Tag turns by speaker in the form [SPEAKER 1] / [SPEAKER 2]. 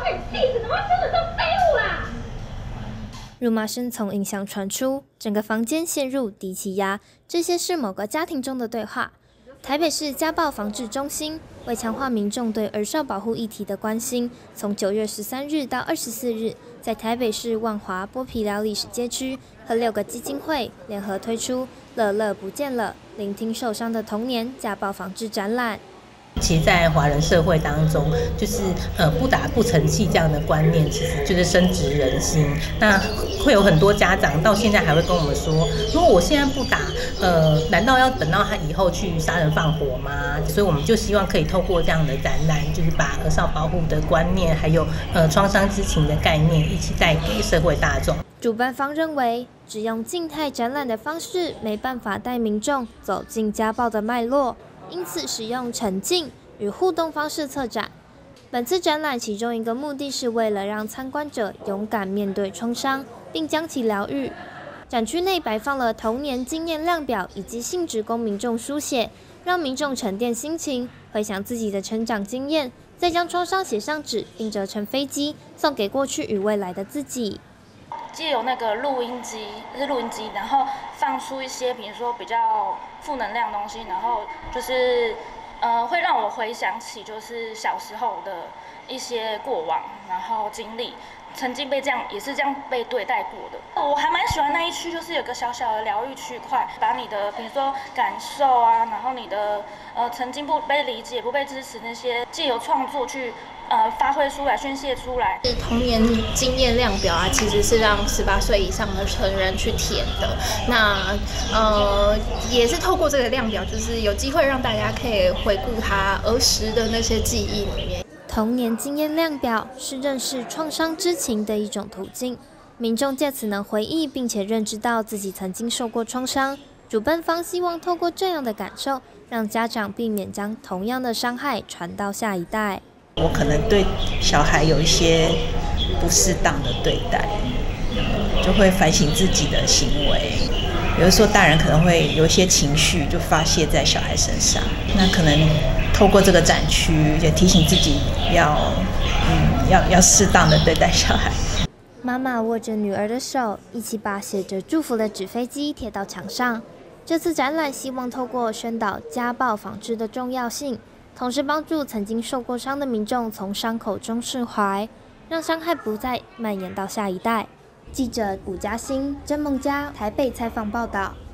[SPEAKER 1] 你气死！怎么生的这废物啦！
[SPEAKER 2] 辱骂声从音响传出，整个房间陷入低气压。这些是某个家庭中的对话。台北市家暴防治中心为强化民众对儿少保护议题的关心，从9月13日到24日，在台北市万华剥皮寮历史街区和6个基金会联合推出“乐乐不见了，聆听受伤的童年”家暴防治展览。
[SPEAKER 3] 其实，在华人社会当中，就是不打不成器这样的观念，其实就是深植人心。那会有很多家长到现在还会跟我们说，如果我现在不打，难道要等到他以后去杀人放火吗？所以我们就希望可以透过这样的展览，就是把儿少保护的观念，还有创伤知情的概念，一起带给社会大众。
[SPEAKER 2] 主办方认为，只用静态展览的方式，没办法带民众走进家暴的脉络。因此，使用沉浸与互动方式策展。本次展览其中一个目的是为了让参观者勇敢面对创伤，并将其疗愈。展区内摆放了童年经验量表以及性质供民众书写，让民众沉淀心情，回想自己的成长经验，再将创伤写上纸，并折成飞机，送给过去与未来的自己。
[SPEAKER 4] 借由那个录音机，然后放出一些，比如说比较负能量的东西，然后就是会让我回想起就是小时候的一些过往，然后经历，曾经也是这样被对待过的。我还蛮喜欢那一区，就是有个小小的疗愈区块，把你的比如说感受啊，然后你的曾经不被理解、不被支持那些，借由创作去发挥出来、宣泄出来。
[SPEAKER 5] 童年经验量表啊，其实是让18岁以上的成人去填的。那也是透过这个量表，就是有机会让大家可以回顾他儿时的那些记忆里面。
[SPEAKER 2] 童年经验量表是认识创伤知情的一种途径，民众借此能回忆并且认知到自己曾经受过创伤。主办方希望透过这样的感受，让家长避免将同样的伤害传到下一代。
[SPEAKER 6] 我可能对小孩有一些不适当的对待，就会反省自己的行为。有的时候大人可能会有一些情绪就发泄在小孩身上，那可能透过这个展区也提醒自己要适当的对待小孩。
[SPEAKER 2] 妈妈握着女儿的手，一起把写着祝福的纸飞机贴到墙上。这次展览希望透过宣导家暴防治的重要性，同时帮助曾经受过伤的民众从伤口中释怀，让伤害不再蔓延到下一代。记者吴嘉欣、甄梦佳台北采访报道。